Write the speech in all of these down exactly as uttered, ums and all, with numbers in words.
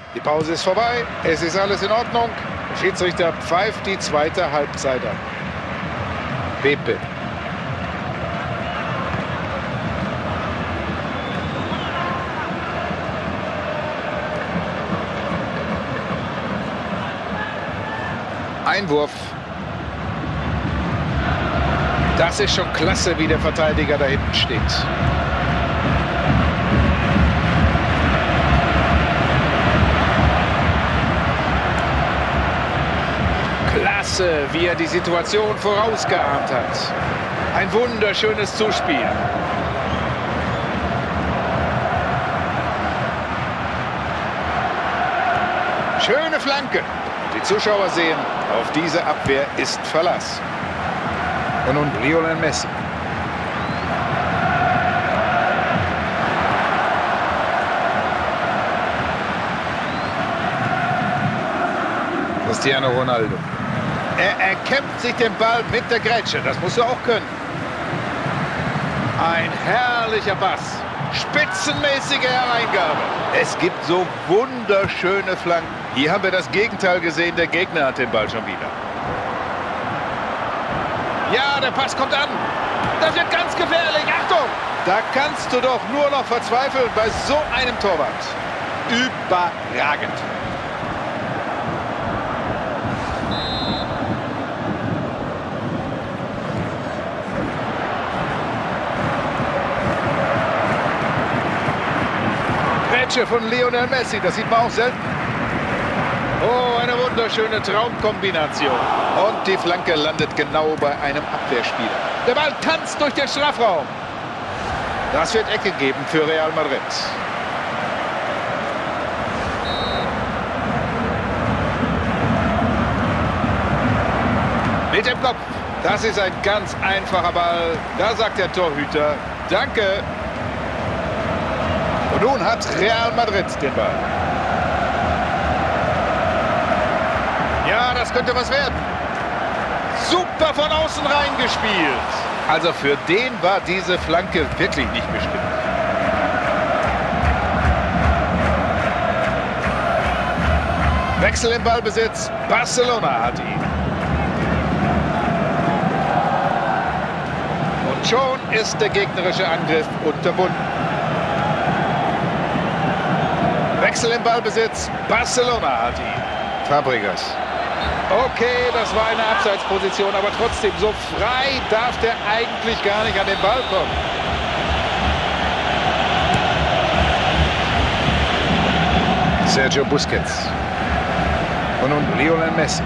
Die Pause ist vorbei. Es ist alles in Ordnung. Der Schiedsrichter pfeift die zweite Halbzeit an. Pepe. Einwurf. Das ist schon klasse, wie der Verteidiger da hinten steht. Klasse, wie er die Situation vorausgeahnt hat. Ein wunderschönes Zuspiel. Schöne Flanke. Die Zuschauer sehen, auf diese Abwehr ist Verlass. Und nun Lionel Messi. Cristiano Ronaldo. Er erkämpft sich den Ball mit der Grätsche. Das musst du auch können. Ein herrlicher Pass. Spitzenmäßige Hereingabe. Es gibt so wunderschöne Flanken. Hier haben wir das Gegenteil gesehen. Der Gegner hat den Ball schon wieder. Ja, der Pass kommt an. Das wird ganz gefährlich. Achtung! Da kannst du doch nur noch verzweifeln bei so einem Torwart. Überragend. Grätsche von Lionel Messi. Das sieht man auch selten. Oh, eine wunderschöne Traumkombination. Und die Flanke landet genau bei einem Abwehrspieler. Der Ball tanzt durch den Strafraum. Das wird Ecke geben für Real Madrid. Mit dem Kopf. Das ist ein ganz einfacher Ball. Da sagt der Torhüter, danke. Und nun hat Real Madrid den Ball. Ja, das könnte was werden. Super von außen reingespielt. Also für den war diese Flanke wirklich nicht bestimmt. Wechsel im Ballbesitz. Barcelona hat ihn. Und schon ist der gegnerische Angriff unterbunden. Wechsel im Ballbesitz. Barcelona hat ihn. Fabregas. Okay, das war eine Abseitsposition, aber trotzdem, so frei darf der eigentlich gar nicht an den Ball kommen. Sergio Busquets. Und nun Lionel Messi.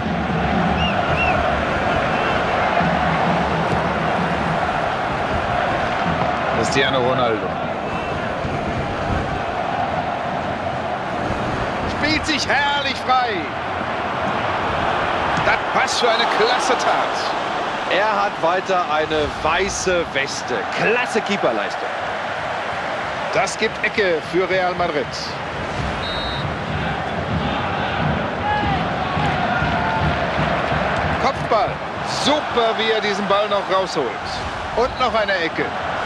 Cristiano Ronaldo. Spielt sich herrlich frei. Das was für eine klasse Tat. Er hat weiter eine weiße Weste. Klasse Keeperleistung. Das gibt Ecke für Real Madrid. Kopfball. Super, wie er diesen Ball noch rausholt. Und noch eine Ecke.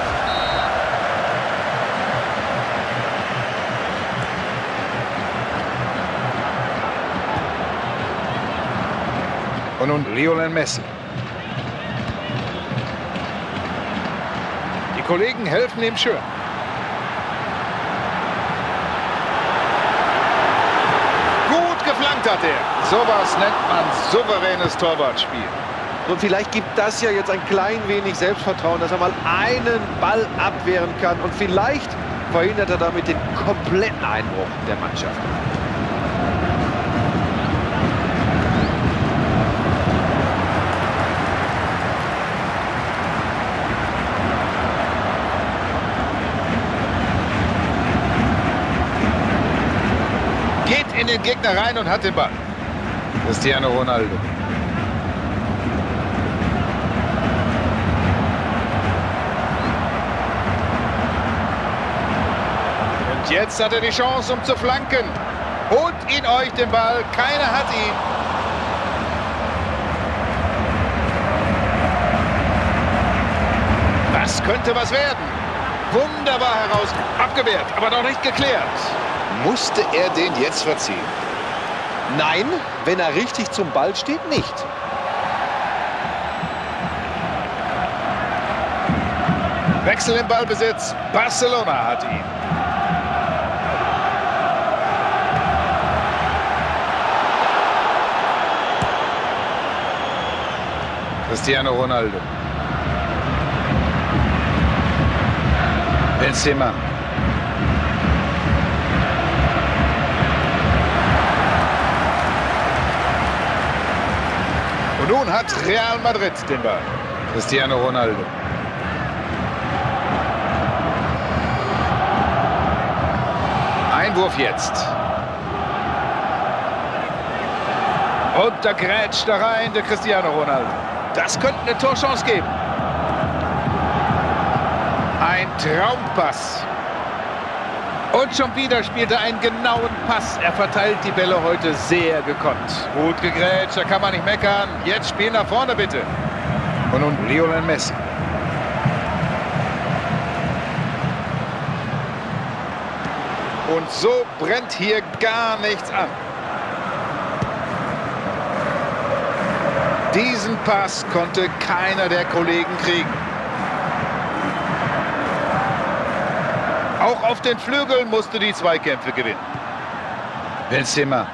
Und nun Lionel Messi. Die Kollegen helfen ihm schön. Gut geflankt hat er. Sowas nennt man souveränes Torwartspiel. Und vielleicht gibt das ja jetzt ein klein wenig Selbstvertrauen, dass er mal einen Ball abwehren kann. Und vielleicht verhindert er damit den kompletten Einbruch der Mannschaft. In den Gegner rein und hat den Ball. Cristiano Ronaldo. Und jetzt hat er die Chance, um zu flanken. Holt ihn euch den Ball. Keiner hat ihn. Das könnte was werden. Wunderbar heraus. Abgewehrt, aber noch nicht geklärt. Musste er den jetzt verziehen? Nein, wenn er richtig zum Ball steht, nicht. Wechsel im Ballbesitz. Barcelona hat ihn. Cristiano Ronaldo. Benzema. Und nun hat Real Madrid den Ball. Cristiano Ronaldo. Einwurf jetzt. Und da grätscht da rein der Cristiano Ronaldo. Das könnte eine Torchance geben. Ein Traumpass. Und schon wieder spielt er einen genauen Pass. Er verteilt die Bälle heute sehr gekonnt. Gut gegrätscht, da kann man nicht meckern. Jetzt Spiel nach vorne bitte. Und nun Lionel Messi. Und so brennt hier gar nichts an. Diesen Pass konnte keiner der Kollegen kriegen. Auch auf den Flügeln musste die Zweikämpfe gewinnen. Benzema.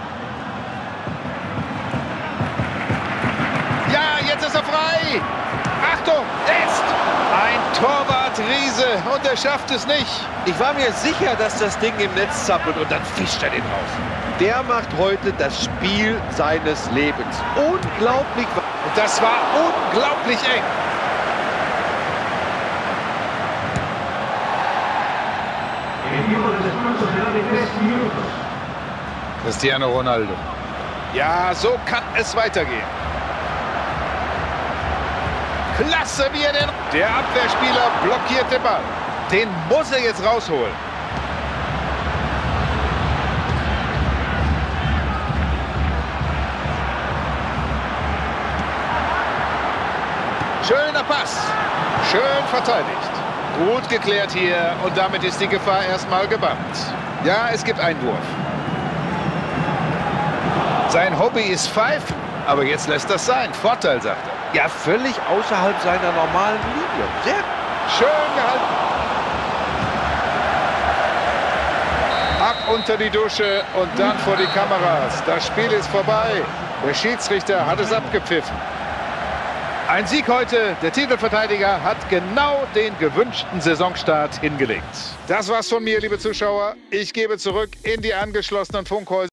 Ja, jetzt ist er frei. Achtung, ist ein Torwart-Riese und er schafft es nicht. Ich war mir sicher, dass das Ding im Netz zappelt und dann fischt er den raus. Der macht heute das Spiel seines Lebens. Unglaublich. Und das war unglaublich eng. Cristiano Ronaldo. Ja, so kann es weitergehen. Klasse, wie er den... Der Abwehrspieler blockiert den Ball. Den muss er jetzt rausholen. Schöner Pass. Schön verteidigt. Gut geklärt hier und damit ist die Gefahr erstmal gebannt. Ja, es gibt Einwurf. Sein Hobby ist Pfeifen, aber jetzt lässt das sein. Vorteil, sagt er. Ja, völlig außerhalb seiner normalen Linie. Sehr schön gehalten. Ab unter die Dusche und dann vor die Kameras. Das Spiel ist vorbei. Der Schiedsrichter hat es abgepfiffen. Ein Sieg heute. Der Titelverteidiger hat genau den gewünschten Saisonstart hingelegt. Das war's von mir, liebe Zuschauer. Ich gebe zurück in die angeschlossenen Funkhäuser.